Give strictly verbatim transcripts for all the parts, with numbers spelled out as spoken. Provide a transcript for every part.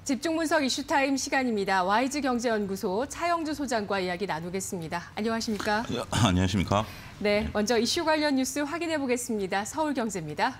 집중분석 이슈타임 시간입니다. 와이즈경제연구소 차영주 소장과 이야기 나누겠습니다. 안녕하십니까? 네, 안녕하십니까? 네, 먼저 이슈 관련 뉴스 확인해 보겠습니다. 서울경제입니다.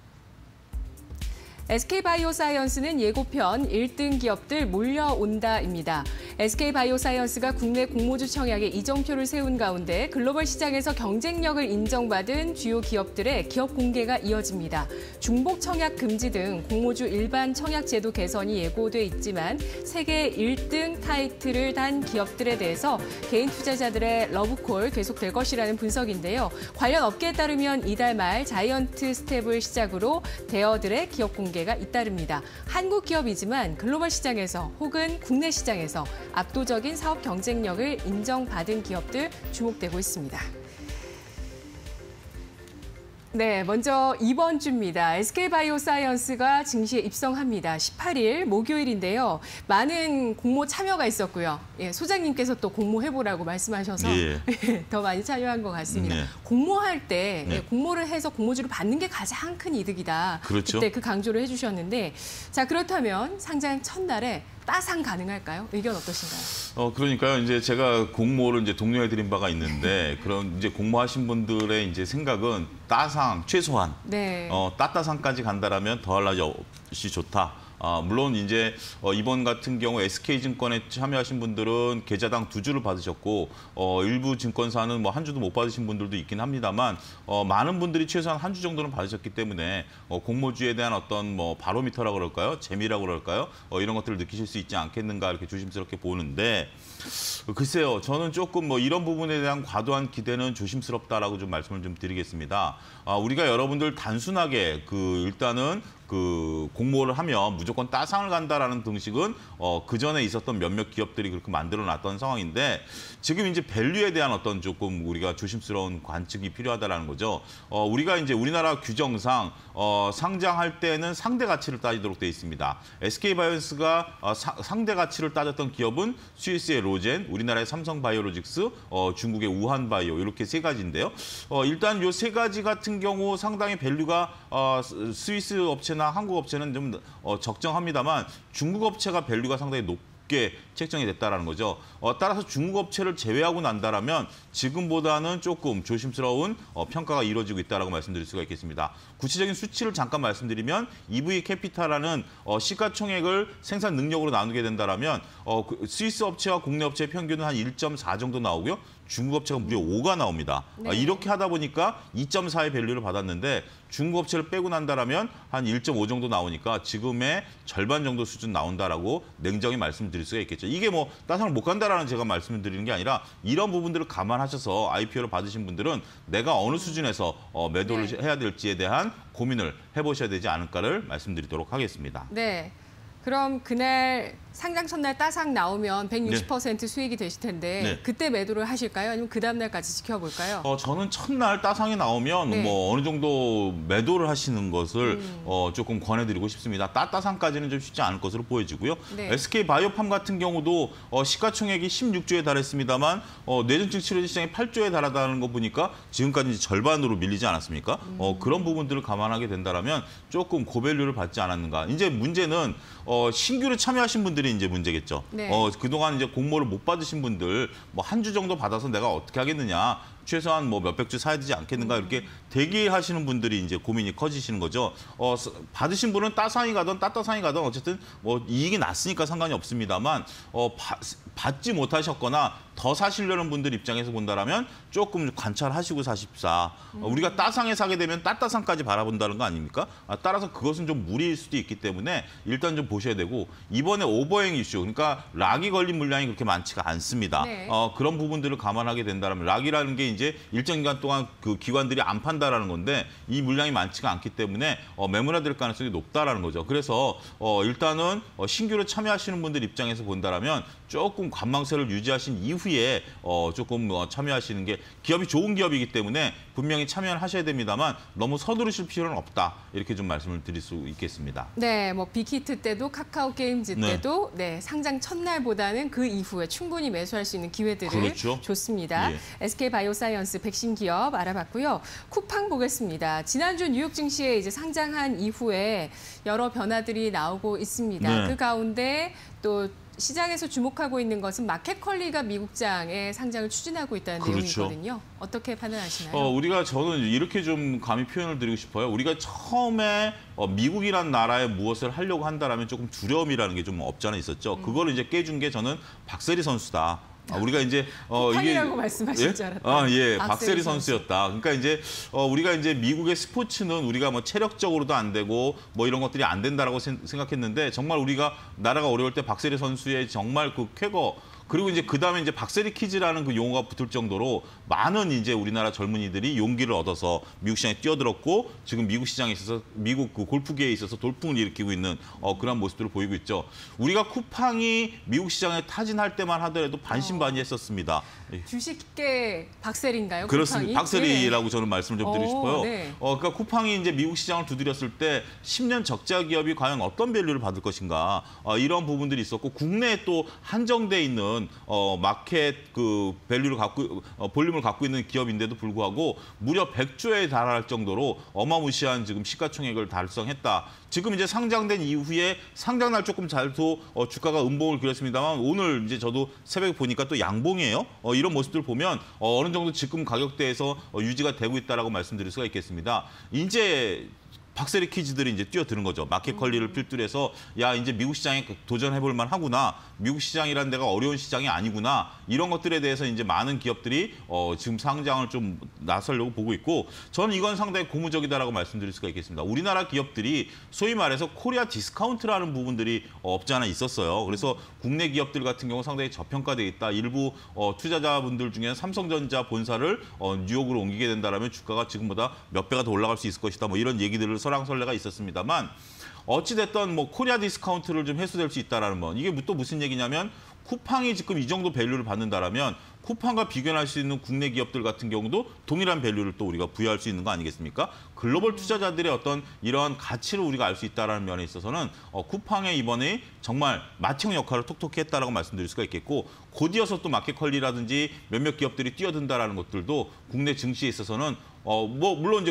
에스케이바이오사이언스는 예고편 일 등 기업들 몰려온다입니다. 에스케이바이오사이언스가 국내 공모주 청약에 이정표를 세운 가운데 글로벌 시장에서 경쟁력을 인정받은 주요 기업들의 기업 공개가 이어집니다. 중복 청약 금지 등 공모주 일반 청약 제도 개선이 예고돼 있지만 세계 일 등 타이틀을 단 기업들에 대해서 개인 투자자들의 러브콜 계속될 것이라는 분석인데요. 관련 업계에 따르면 이달 말 자이언트 스텝을 시작으로 대어들의 기업 공개가 잇따릅니다. 한국 기업이지만 글로벌 시장에서 혹은 국내 시장에서 압도적인 사업 경쟁력을 인정받은 기업들 주목되고 있습니다. 네, 먼저 이번 주입니다. 에스케이바이오사이언스가 증시에 입성합니다. 십팔 일 목요일인데요. 많은 공모 참여가 있었고요. 예, 소장님께서 또 공모해보라고 말씀하셔서 예. 더 많이 참여한 것 같습니다. 네. 공모할 때 네. 예, 공모를 해서 공모주를 받는 게 가장 큰 이득이다. 그렇죠. 그때 그 강조를 해주셨는데, 자 그렇다면 상장 첫날에 따상 가능할까요? 의견 어떠신가요? 어 그러니까요. 이제 제가 공모를 이제 독려해드린 바가 있는데 그런 이제 공모하신 분들의 이제 생각은 따상 최소한 네. 어 따따상까지 간다라면 더할 나위 없이 좋다. 아, 물론 이제 어, 이번 같은 경우 에스케이증권에 참여하신 분들은 계좌당 두 주를 받으셨고 어, 일부 증권사는 뭐 한 주도 못 받으신 분들도 있긴 합니다만 어, 많은 분들이 최소한 한 주 정도는 받으셨기 때문에 어, 공모주에 대한 어떤 뭐 바로미터라고 그럴까요? 재미라고 그럴까요? 어, 이런 것들을 느끼실 수 있지 않겠는가 이렇게 조심스럽게 보는데 글쎄요. 저는 조금 뭐 이런 부분에 대한 과도한 기대는 조심스럽다라고 좀 말씀을 좀 드리겠습니다. 아, 우리가 여러분들 단순하게 그 일단은 그 공모를 하면 무조건 따상을 간다라는 등식은 어, 그 전에 있었던 몇몇 기업들이 그렇게 만들어놨던 상황인데 지금 이제 밸류에 대한 어떤 조금 우리가 조심스러운 관측이 필요하다라는 거죠. 어, 우리가 이제 우리나라 규정상 어, 상장할 때는 상대 가치를 따지도록 돼 있습니다. 에스케이바이오사이언스가 어, 사, 상대 가치를 따졌던 기업은 스위스의 로젠, 우리나라의 삼성바이오로직스, 어, 중국의 우한바이오 이렇게 세 가지인데요. 어, 일단 이 세 가지 같은 경우 상당히 밸류가 어, 스위스 업체나 한국 업체는 좀 어, 적정합니다만 중국 업체가 밸류가 상당히 높게 책정이 됐다는 거죠. 어, 따라서 중국 업체를 제외하고 난다라면 지금보다는 조금 조심스러운 어, 평가가 이루어지고 있다고 말씀드릴 수가 있겠습니다. 구체적인 수치를 잠깐 말씀드리면 이브이 캐피탈이라는 어, 시가총액을 생산 능력으로 나누게 된다라면 어, 스위스 업체와 국내 업체의 평균은 한 일 점 사 정도 나오고요. 중국 업체가 무려 오가 나옵니다. 네. 아, 이렇게 하다 보니까 이 점 사의 밸류를 받았는데 중국 업체를 빼고 난다라면 한 일 점 오 정도 나오니까 지금의 절반 정도 수준 나온다라고 냉정히 말씀드릴 수가 있겠죠. 이게 뭐 따상을 못 간다라는 제가 말씀을 드리는 게 아니라 이런 부분들을 감안하셔서 아이피오를 받으신 분들은 내가 어느 수준에서 어, 매도를 네. 해야 될지에 대한 고민을 해보셔야 되지 않을까를 말씀드리도록 하겠습니다. 네. 그럼 그날 상장 첫날 따상 나오면 백육십 퍼센트 네. 수익이 되실 텐데 네. 그때 매도를 하실까요? 아니면 그 다음 날까지 지켜볼까요? 어, 저는 첫날 따상이 나오면 네. 뭐 어느 정도 매도를 하시는 것을 음. 어, 조금 권해드리고 싶습니다. 따따상까지는 좀 쉽지 않을 것으로 보여지고요. 네. 에스케이바이오팜 같은 경우도 어, 시가총액이 십육 조에 달했습니다만 어, 뇌전증 치료제 시장이 팔 조에 달하다는 거 보니까 지금까지 절반으로 밀리지 않았습니까? 음. 어, 그런 부분들을 감안하게 된다면 조금 고밸류를 받지 않았는가. 이제 문제는 어, 신규로 참여하신 분들이 이제 문제겠죠. 네. 어, 그동안 이제 공모를 못 받으신 분들 뭐 한 주 정도 받아서 내가 어떻게 하겠느냐. 최소한 뭐 몇백 주 사야 되지 않겠는가 이렇게 대기하시는 분들이 이제 고민이 커지시는 거죠. 어, 받으신 분은 따상이 가든 따따상이 가든 어쨌든 뭐 이익이 났으니까 상관이 없습니다만 어, 바, 받지 못하셨거나 더 사시려는 분들 입장에서 본다라면 조금 관찰하시고 사십사. 음. 어, 우리가 따상에 사게 되면 따따상까지 바라본다는 거 아닙니까? 아, 따라서 그것은 좀 무리일 수도 있기 때문에 일단 좀 보셔야 되고 이번에 오버행 이슈 그러니까 락이 걸린 물량이 그렇게 많지가 않습니다. 네. 어, 그런 부분들을 감안하게 된다면 락이라는 게 이제 일정 기간 동안 그 기관들이 안 판다라는 건데 이 물량이 많지가 않기 때문에 어, 매물화될 가능성이 높다라는 거죠. 그래서 어, 일단은 어, 신규로 참여하시는 분들 입장에서 본다라면 조금 관망세를 유지하신 이후에 어, 조금 어, 참여하시는 게 기업이 좋은 기업이기 때문에 분명히 참여를 하셔야 됩니다만 너무 서두르실 필요는 없다 이렇게 좀 말씀을 드릴 수 있겠습니다. 네, 뭐 빅히트 때도 카카오 게임즈 때도 네. 네, 상장 첫날보다는 그 이후에 충분히 매수할 수 있는 기회들을 그렇죠. 줬습니다. 예. 에스케이바이오사 바이오사이언스 백신 기업 알아봤고요. 쿠팡 보겠습니다. 지난주 뉴욕 증시에 이제 상장한 이후에 여러 변화들이 나오고 있습니다. 네. 그 가운데 또 시장에서 주목하고 있는 것은 마켓컬리가 미국장에 상장을 추진하고 있다는 그렇죠. 내용이거든요. 어떻게 판단하시나요? 어, 우리가 저는 이렇게 좀 감히 표현을 드리고 싶어요. 우리가 처음에 어, 미국이란 나라에 무엇을 하려고 한다라면 조금 두려움이라는 게 좀 없지 않아 있었죠. 음. 그걸 이제 깨준 게 저는 박세리 선수다. 아, 우리가 이제 어 이게 쿠팡이라고 말씀하실 예? 줄 알았다. 아, 예, 박세리 박세리 선수. 선수였다. 그러니까 이제 어 우리가 이제 미국의 스포츠는 우리가 뭐 체력적으로도 안 되고 뭐 이런 것들이 안 된다라고 생- 생각했는데 정말 우리가 나라가 어려울 때 박세리 선수의 정말 그 쾌거 그리고 이제 그 다음에 이제 박세리 키즈라는 그 용어가 붙을 정도로 많은 이제 우리나라 젊은이들이 용기를 얻어서 미국 시장에 뛰어들었고 지금 미국 시장에 있어서 미국 그 골프계에 있어서 돌풍을 일으키고 있는 어, 그런 모습들을 보이고 있죠. 우리가 쿠팡이 미국 시장에 타진할 때만 하더라도 반신반의했었습니다. 주식계 박세리인가요? 그렇습니다. 쿠팡이? 박세리라고 저는 말씀을 좀 드리고 오, 싶어요. 네. 어, 그러니까 쿠팡이 이제 미국 시장을 두드렸을 때 십 년 적자 기업이 과연 어떤 밸류를 받을 것인가 어, 이런 부분들이 있었고 국내에 또 한정돼 있는 어, 마켓 그 밸류를 갖고 어, 볼륨을 갖고 있는 기업인데도 불구하고 무려 백조에 달할 정도로 어마무시한 지금 시가총액을 달성했다. 지금 이제 상장된 이후에 상장날 조금 잘도 어, 주가가 음봉을 그렸습니다만 오늘 이제 저도 새벽에 보니까 또 양봉이에요. 어, 이런 모습들 보면 어, 어느 정도 지금 가격대에서 어, 유지가 되고 있다라고 말씀드릴 수가 있겠습니다. 이제 박세리 키즈들이 이제 뛰어드는 거죠. 마켓컬리를 필두로 해서 야 이제 미국 시장에 도전해볼 만하구나. 미국 시장이란 데가 어려운 시장이 아니구나. 이런 것들에 대해서 이제 많은 기업들이 어, 지금 상장을 좀 나서려고 보고 있고 저는 이건 상당히 고무적이다라고 말씀드릴 수가 있겠습니다. 우리나라 기업들이 소위 말해서 코리아 디스카운트라는 부분들이 어, 없지 않아 있었어요. 그래서 국내 기업들 같은 경우 상당히 저평가돼 있다. 일부 어, 투자자분들 중에는 삼성전자 본사를 어, 뉴욕으로 옮기게 된다라면 주가가 지금보다 몇 배가 더 올라갈 수 있을 것이다. 뭐 이런 얘기들을 설랑설레가 있었습니다만 어찌됐든 뭐 코리아 디스카운트를 좀 해소될 수 있다라는 건 이게 또 무슨 얘기냐면 쿠팡이 지금 이 정도 밸류를 받는다라면 쿠팡과 비교할 수 있는 국내 기업들 같은 경우도 동일한 밸류를 또 우리가 부여할 수 있는 거 아니겠습니까? 글로벌 투자자들의 어떤 이러한 가치를 우리가 알 수 있다는 면에 있어서는 어, 쿠팡의 이번에 정말 맏형 역할을 톡톡히 했다라고 말씀드릴 수가 있겠고 곧이어서 또 마켓컬리라든지 몇몇 기업들이 뛰어든다라는 것들도 국내 증시에 있어서는 어, 뭐, 물론 이제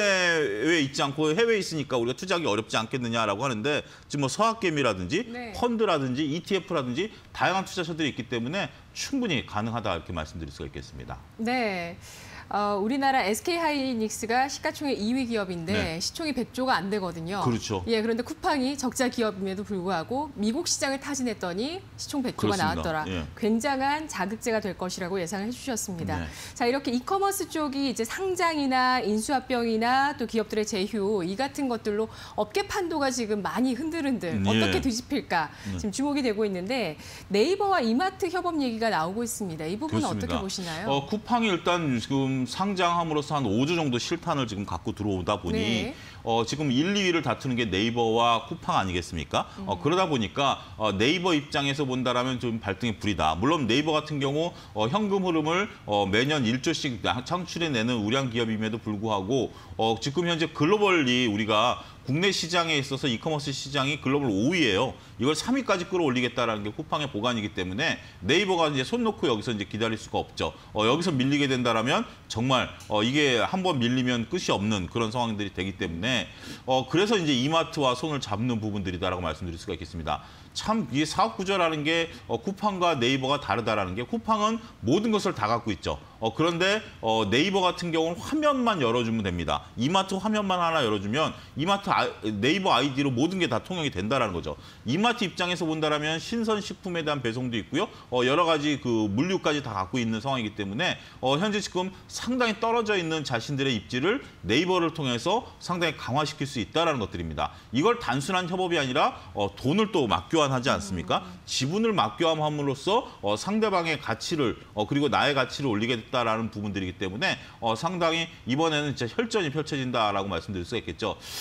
국내에 있지 않고 해외에 있으니까 우리가 투자하기 어렵지 않겠느냐라고 하는데 지금 뭐 서학개미라든지 네. 펀드라든지 이티에프라든지 다양한 투자처들이 있기 때문에 충분히 가능하다 이렇게 말씀드릴 수가 있겠습니다. 네. 어, 우리나라 에스케이하이닉스가 시가총액 이 위 기업인데 네. 시총이 백조가 안 되거든요. 그렇죠. 예, 그런데 쿠팡이 적자 기업임에도 불구하고 미국 시장을 타진했더니 시총 백조가 그렇습니다. 나왔더라. 예. 굉장한 자극제가 될 것이라고 예상을 해주셨습니다. 네. 자, 이렇게 이커머스 쪽이 이제 상장이나 인수합병이나 또 기업들의 제휴 이 같은 것들로 업계 판도가 지금 많이 흔들흔들 예. 어떻게 뒤집힐까 지금 주목이 되고 있는데 네이버와 이마트 협업 얘기가 나오고 있습니다. 이 부분은 그렇습니다. 어떻게 보시나요? 어, 쿠팡이 일단 지금 상장함으로써 한 오 주 정도 실탄을 지금 갖고 들어오다 보니 네. 어, 지금 일, 이 위를 다투는 게 네이버와 쿠팡 아니겠습니까? 음. 어, 그러다 보니까 어, 네이버 입장에서 본다라면 좀 발등에 불이다. 물론 네이버 같은 경우 어, 현금 흐름을 어, 매년 일 조씩 창출해내는 우량 기업임에도 불구하고 어, 지금 현재 글로벌리 우리가 국내 시장에 있어서 이커머스 시장이 글로벌 오 위예요. 이걸 삼 위까지 끌어올리겠다라는 게 쿠팡의 보관이기 때문에 네이버가 이제 손 놓고 여기서 이제 기다릴 수가 없죠. 어, 여기서 밀리게 된다라면 정말 어, 이게 한번 밀리면 끝이 없는 그런 상황들이 되기 때문에 어, 그래서 이제 이마트와 손을 잡는 부분들이다라고 말씀드릴 수가 있겠습니다. 참 이 사업 구조라는 게 어, 쿠팡과 네이버가 다르다라는 게 쿠팡은 모든 것을 다 갖고 있죠. 어, 그런데 어, 네이버 같은 경우는 화면만 열어주면 됩니다. 이마트 화면만 하나 열어주면 이마트 아, 네이버 아이디로 모든 게 다 통용이 된다라는 거죠. 이마트 입장에서 본다라면 신선식품에 대한 배송도 있고요. 어, 여러 가지 그 물류까지 다 갖고 있는 상황이기 때문에 어, 현재 지금 상당히 떨어져 있는 자신들의 입지를 네이버를 통해서 상당히 강화시킬 수 있다라는 것들입니다. 이걸 단순한 협업이 아니라 어, 돈을 또 맞교환하지 않습니까? 지분을 맞교환함으로써 어, 상대방의 가치를 어, 그리고 나의 가치를 올리게 됐다라는 부분들이기 때문에 어, 상당히 이번에는 진짜 혈전이 펼쳐진다라고 말씀드릴 수가 있겠죠.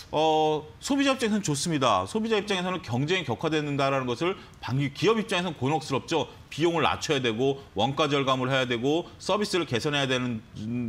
어, 소비자 입장에서는 좋습니다. 소비자 입장에서는 경쟁이 격화된다는 것을 방기 기업 입장에서는 곤혹스럽죠. 비용을 낮춰야 되고 원가 절감을 해야 되고 서비스를 개선해야 되는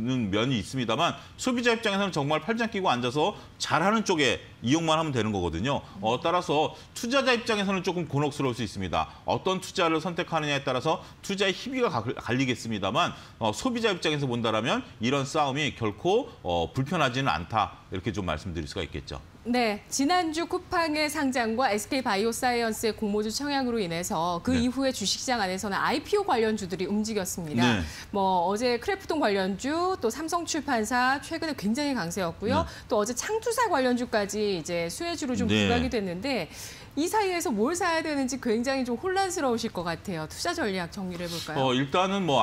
면이 있습니다만 소비자 입장에서는 정말 팔짱 끼고 앉아서 잘하는 쪽에 이용만 하면 되는 거거든요. 어, 따라서 투자자 입장에서는 조금 곤혹스러울 수 있습니다. 어떤 투자를 선택하느냐에 따라서 투자의 희비가 갈리겠습니다만 어, 소비자 입장에서 본다라면 이런 싸움이 결코 어, 불편하지는 않다. 이렇게 좀 말씀드릴 수가 있겠죠. 네, 지난주 쿠팡의 상장과 에스케이바이오사이언스의 공모주 청약으로 인해서 그 네. 이후에 주식시장 안에서는 아이피오 관련주들이 움직였습니다. 네. 뭐 어제 크래프톤 관련주, 또 삼성출판사 최근에 굉장히 강세였고요. 네. 또 어제 창투사 관련주까지 이제 수혜주로 좀 네. 부각이 됐는데 이 사이에서 뭘 사야 되는지 굉장히 좀 혼란스러우실 것 같아요. 투자 전략 정리를 해볼까요? 어, 일단은 뭐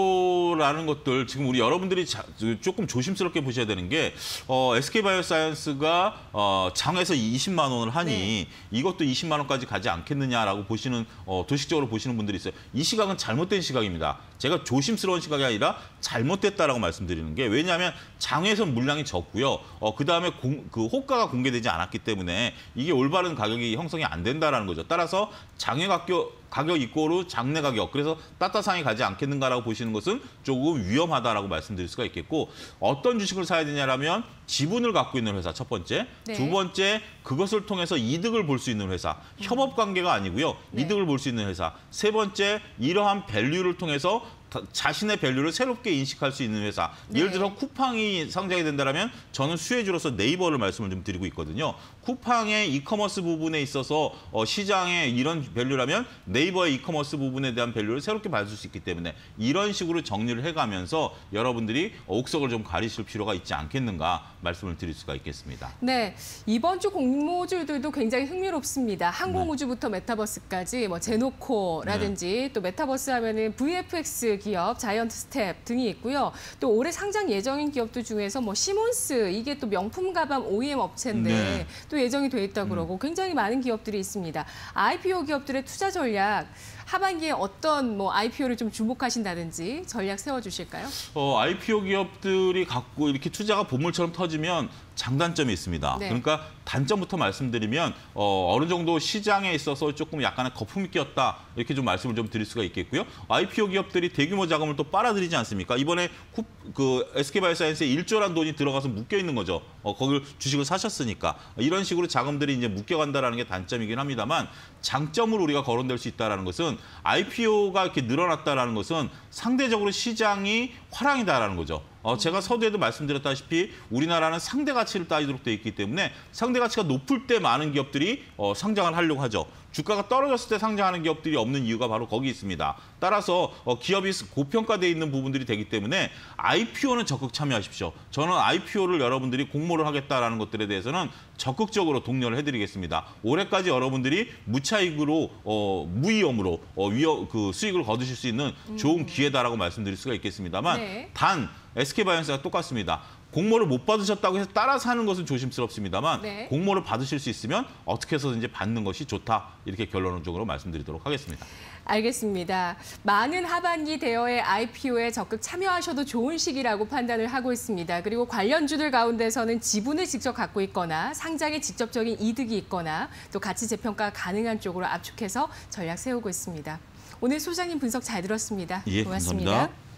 아이피오라는 것들 지금 우리 여러분들이 자, 조금 조심스럽게 보셔야 되는 게 어, 에스케이바이오사이언스가 어, 장에서 이십만 원을 하니 네. 이것도 이십만 원까지 가지 않겠느냐라고 보시는 어, 도식적으로 보시는 분들이 있어요. 이 시각은 잘못된 시각입니다. 제가 조심스러운 시각이 아니라 잘못됐다라고 말씀드리는 게 왜냐하면 장에서 물량이 적고요. 어, 그다음에 공, 그 호가가 공개되지 않았기 때문에 이게 올바른 가격이 형성이 안 된다라는 거죠. 따라서 장외 가격 가격 이꼬르 장내 가격, 그래서 따따상이 가지 않겠는가라고 보시는 것은 조금 위험하다라고 말씀드릴 수가 있겠고 어떤 주식을 사야 되냐라면 지분을 갖고 있는 회사 첫 번째, 네. 두 번째 그것을 통해서 이득을 볼 수 있는 회사, 협업 관계가 아니고요. 네. 이득을 볼 수 있는 회사, 세 번째 이러한 밸류를 통해서 자신의 밸류를 새롭게 인식할 수 있는 회사. 네. 예를 들어 쿠팡이 상장이 된다면 저는 수혜주로서 네이버를 말씀을 좀 드리고 있거든요. 쿠팡의 이커머스 부분에 있어서 어, 시장에 이런 밸류라면 네이버의 이커머스 부분에 대한 밸류를 새롭게 받을 수 있기 때문에 이런 식으로 정리를 해가면서 여러분들이 옥석을 좀 가리실 필요가 있지 않겠는가 말씀을 드릴 수가 있겠습니다. 네, 이번 주 공모주들도 굉장히 흥미롭습니다. 항공우주부터 메타버스까지 뭐 제노코라든지 네. 또 메타버스 하면은 브이에프엑스 기업, 자이언트 스텝 등이 있고요. 또 올해 상장 예정인 기업들 중에서 뭐 시몬스, 이게 또 명품 가방 오이엠 업체인데 네. 또 예정이 돼 있다고 그러고 굉장히 많은 기업들이 있습니다. 아이피오 기업들의 투자 전략 하반기에 어떤 뭐 아이피오를 좀 주목하신다든지 전략 세워주실까요? 어, 아이피오 기업들이 갖고 이렇게 투자가 보물처럼 터지면 장단점이 있습니다. 네. 그러니까 단점부터 말씀드리면 어, 어느 정도 시장에 있어서 조금 약간의 거품이 꼈다 이렇게 좀 말씀을 좀 드릴 수가 있겠고요. 아이피오 기업들이 대규모 자금을 또 빨아들이지 않습니까? 이번에 후, 그 에스케이바이오사이언스에 일조란 돈이 들어가서 묶여 있는 거죠. 어, 거기를 주식을 사셨으니까 이런 식으로 자금들이 이제 묶여간다라는 게 단점이긴 합니다만 장점으로 우리가 거론될 수 있다라는 것은 아이피오가 이렇게 늘어났다라는 것은 상대적으로 시장이 화랑이다라는 거죠. 어, 제가 서두에도 말씀드렸다시피 우리나라는 상대 가치를 따지도록 돼 있기 때문에 상대 가치가 높을 때 많은 기업들이 어, 상장을 하려고 하죠. 주가가 떨어졌을 때 상장하는 기업들이 없는 이유가 바로 거기 있습니다. 따라서 어, 기업이 고평가돼 있는 부분들이 되기 때문에 아이피오는 적극 참여하십시오. 저는 아이피오를 여러분들이 공모를 하겠다라는 것들에 대해서는 적극적으로 독려를 해드리겠습니다. 올해까지 여러분들이 무차익으로 어, 무위험으로 어, 위험, 그 수익을 거두실 수 있는 좋은 기회다라고 말씀드릴 수가 있겠습니다만 네. 단 에스케이바이오사가 똑같습니다. 공모를 못 받으셨다고 해서 따라서 하는 것은 조심스럽습니다만 네. 공모를 받으실 수 있으면 어떻게 해서든지 받는 것이 좋다. 이렇게 결론적으로 말씀드리도록 하겠습니다. 알겠습니다. 많은 하반기 대여의 아이피오에 적극 참여하셔도 좋은 시기라고 판단을 하고 있습니다. 그리고 관련주들 가운데서는 지분을 직접 갖고 있거나 상장에 직접적인 이득이 있거나 또 가치 재평가 가능한 쪽으로 압축해서 전략 세우고 있습니다. 오늘 소장님 분석 잘 들었습니다. 예, 고맙습니다. 감사합니다.